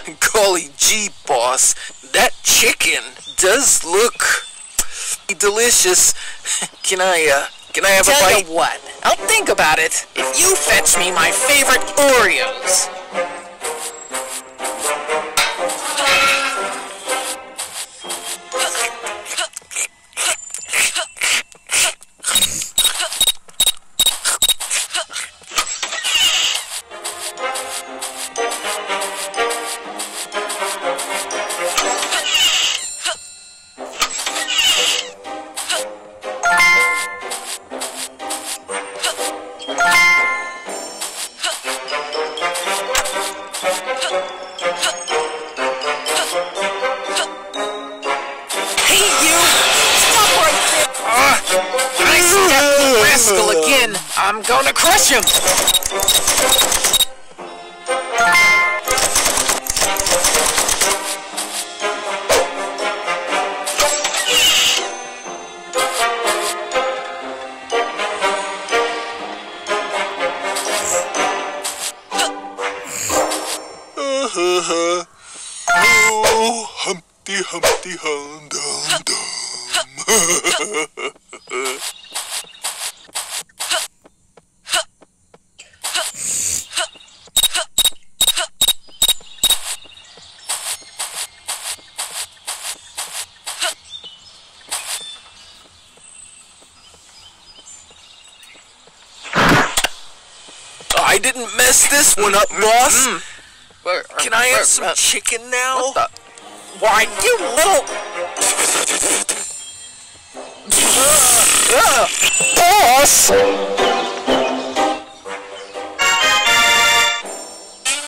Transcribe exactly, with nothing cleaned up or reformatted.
Golly gee, boss, that chicken does look delicious. Can I, uh, can I have Tell a bite? you what, I'll think about it if you fetch me my favorite Oreos. Again, I'm gonna crush him! Oh, Humpty Humpty Hum Dum Dum. I didn't mess this one up, boss. Mm. Can I have some chicken now? What the? Why, you little... Uh, uh, boss!